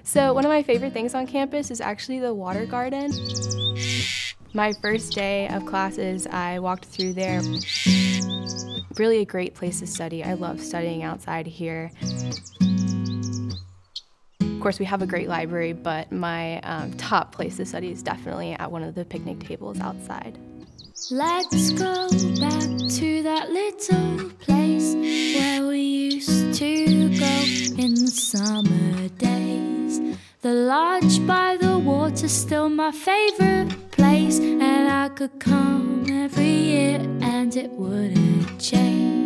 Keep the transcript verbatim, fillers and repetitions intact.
So one of my favorite things on campus is actually the water garden. My first day of classes, I walked through there. Really a great place to study. I love studying outside here. Of course, we have a great library, but my um, top place to study is definitely at one of the picnic tables outside. Let's go back to that little place where we used to go in the summer days. The lodge by the water's still my favorite place, and I could come every year and it wouldn't change.